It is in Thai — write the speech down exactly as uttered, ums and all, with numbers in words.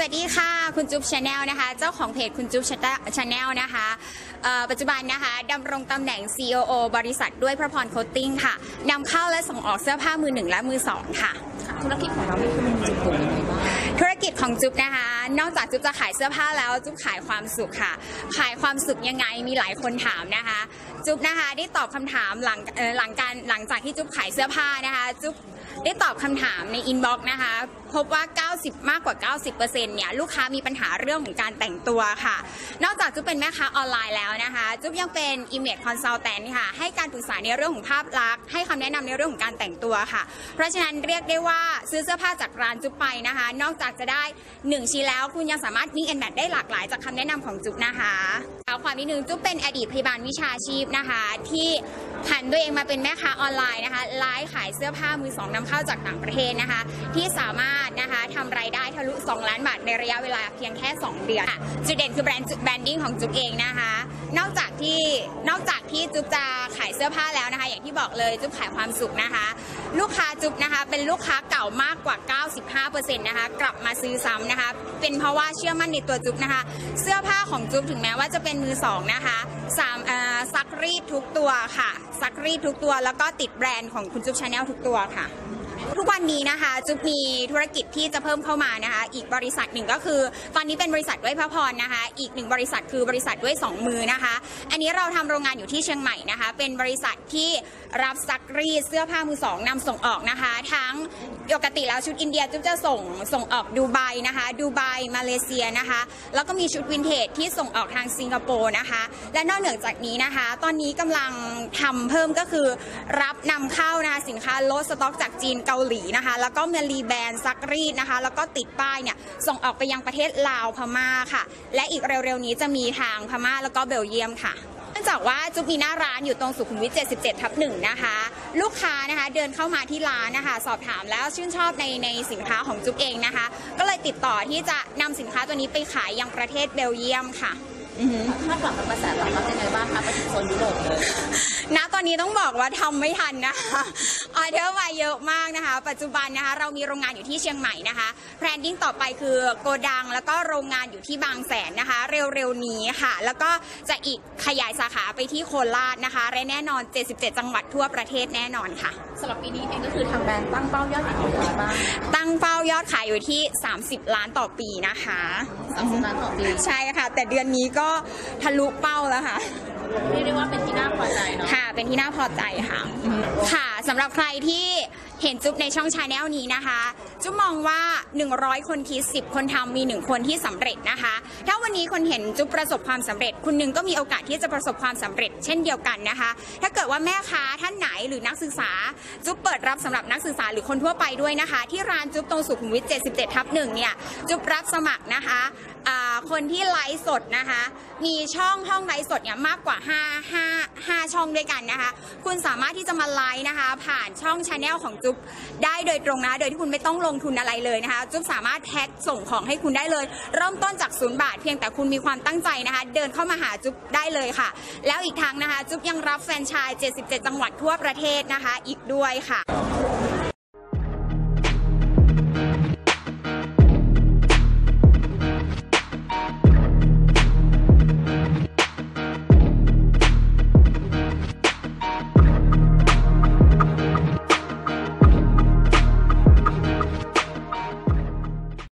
วัสดีค่ะคุณจุ๊บชาแนลนะคะเจ้าของเพจคุณจุ๊บชาแนลนะคะปัจจุบันนะคะดำรงตำแหน่ง ซี อี โอ บริษัทด้วยพระพรโคตติ้งค่ะนำเข้าและส่งออกเสื้อผ้ามือหนึ่งและมือสองค่ะธุรกิจของเราไม่คือมันจุดเด่นยังไงบ้างธุรกิจของจุ๊บนะคะนอกจากจุ๊บจะขายเสื้อผ้าแล้วจุ๊บขายความสุขค่ะขายความสุขยังไงมีหลายคนถามนะคะจุ๊บนะคะได้ตอบคำถามหลังหลังการหลังจากที่จุ๊บขายเสื้อผ้านะคะจุ๊บได้ตอบคำถามในอินบ็อกซ์นะคะพบว่าเก้าสิบมากกว่า เก้าสิบเปอร์เซ็นต์ เนี่ยลูกค้ามีปัญหาเรื่องของการแต่งตัวค่ะนอกจากจุ๊บเป็นแม่ค้าออนไลน์แล้วนะคะจุ๊บยังเป็น Image Consultant ค่ะให้การปรึกษาในเรื่องของภาพลักษณ์ให้คำแนะนำในเรื่องของการแต่งตัวค่ะเพราะฉะนั้นเรียกได้ว่าซื้อเสื้อผ้าจากร้านจุ๊บไปนะคะนอกจากจะได้หนึ่งชิ้นแล้วคุณยังสามารถมิกแอนด์แมทได้หลากหลายจากคำแนะนำของจุ๊บนะคะเอาความนิดนึงจุ๊บเป็นอดีตพยาบาลวิชาชีพนะคะที่ผันตัวเองมาเป็นแม่ค้าออนไลน์นะคะไลฟ์ขายเสื้อผ้ามือสองนำเข้าจากต่างประเทศนะคะที่สามารถนะคะทำรายได้ทะลุสองล้านบาทในระยะเวลาเพียงแค่สองเดือนจุดเด่นคือแบรนด์แบรนดิ้งของจุ๊บเองนะคะนอกจากที่นอกจากที่จุ๊บจะขายเสื้อผ้าแล้วนะคะอย่างที่บอกเลยจุ๊บขายความสุขนะคะลูกค้าจุ๊บนะคะเป็นลูกค้าเก่ามากกว่า เก้าสิบห้าเปอร์เซ็นต์ นะคะกลับมาซื้อซ้ำนะคะเป็นเพราะว่าเชื่อมั่นในตัวจุ๊บนะคะเสื้อผ้าของจุ๊บถึงแม้ว่าจะเป็นมือสองนะคะสามซักรีดทุกตัวค่ะซักรีดทุกตัวแล้วก็ติดแบรนด์ของคุณจุ๊บชาแนลทุกตัวค่ะทุกวันนี้นะคะจุ๊บมีธุรกิจที่จะเพิ่มเข้ามานะคะอีกบริษัทหนึ่งก็คือตอนนี้เป็นบริษัทด้วยพระพรนะคะอีกหนึ่งบริษัทคือบริษัทด้วยสองมือนะคะอันนี้เราทำโรงงานอยู่ที่เชียงใหม่นะคะเป็นบริษัทที่รับซักรีดเสื้อผ้ามือสองนำส่งออกนะคะทั้งปกติแล้วชุดอินเดียจุ๊บจะส่งส่งออกดูไบนะคะดูไบมาเลเซียนะคะแล้วก็มีชุดวินเทจที่ส่งออกทางสิงคโปร์นะคะและนอกเหนือจากนี้นะคะตอนนี้กำลังทำเพิ่มก็คือรับนำเข้านะคะสินค้าโลดสต็อกจากจีนเกาหลีนะคะแล้วก็มีรีแบรนด์ซักรีดนะคะแล้วก็ติดป้ายเนี่ยส่งออกไปยังประเทศลาวพม่าค่ะและอีกเร็วๆนี้จะมีทางพม่าแล้วก็เบลเยียมค่ะเนื่องจากว่าจุ๊บมีหน้าร้านอยู่ตรงสุขุมวิทเจ็ดสิบเจ็ดทับหนึ่งนะคะลูกค้านะคะเดินเข้ามาที่ร้านนะคะสอบถามแล้วชื่นชอบในในสินค้าของจุ๊บเองนะคะก็เลยติดต่อที่จะนำสินค้าตัวนี้ไปขายยังประเทศเบลเยียมค่ะคาดหวังกับกระแสตอบรับยังไงบ้างคะไปถึงโซนยุโรปเลยณตอนนี้ต้องบอกว่าทำไม่ทันนะคะออเดอร์มาเยอะมากนะคะปัจจุบันนะคะเรามีโรงงานอยู่ที่เชียงใหม่นะคะแพลนดิ้งต่อไปคือโกดังแล้วก็โรงงานอยู่ที่บางแสนนะคะเร็วๆนี้ค่ะแล้วก็จะอีกขยายสาขาไปที่โคราชนะคะและแน่นอนเจ็ดสิบเจ็ดจังหวัดทั่วประเทศแน่นอนค่ะสำหรับปีนี้เองก็คือทางแบรนด์ตั้งเป้ายอดขายอยู่ที่บ้างตั้งเป้ายอดขายอยู่ที่สามสิบล้านต่อปีนะคะสามสิบล้านต่อปีใช่ค่ะแต่เดือนนี้ก็ทะลุเป้าแล้วค่ะเรียกได้ว่าเป็นที่น่าพอใจเนาะค่ะเป็นที่น่าพอใจค่ะค่ะสำหรับใครที่เห็นจุ๊บในช่องชาแนลนี้นะคะจุ๊บมองว่าหนึ่งร้อยคนคิดสิบคนทำมีหนึ่งคนที่สำเร็จนะคะถ้าวันนี้คนเห็นจุ๊บประสบความสำเร็จคุณหนึ่งก็มีโอกาสที่จะประสบความสำเร็จเช่นเดียวกันนะคะถ้าเกิดว่าแม่ค้าท่านไหนหรือนักศึกษาจุ๊บเปิดรับสำหรับนักศึกษาหรือคนทั่วไปด้วยนะคะที่ร้านจุ๊บตรงสุขุมวิทเจ็ดสิบเจ็ดทับหนึ่งเนี่ยจุ๊บรับสมัครนะคะคนที่ไลฟ์สดนะคะมีช่องห้องไลฟ์สดเนี่ยมากกว่าห้า ห้า ห้าช่องด้วยกันนะคะคุณสามารถที่จะมาไลฟ์นะคะผ่านช่องชาแนลของจุ๊บได้โดยตรงนะโดยที่คุณไม่ต้องลงทุนอะไรเลยนะคะจุ๊บสามารถแพ็คส่งของให้คุณได้เลยเริ่มต้นจากศูนย์บาทเพียงแต่คุณมีความตั้งใจนะคะเดินเข้ามาหาจุ๊บได้เลยค่ะแล้วอีกทั้งนะคะจุ๊บยังรับแฟรนไชส์เจ็ดสิบเจ็ดจังหวัดทั่วประเทศนะคะอีกด้วยค่ะ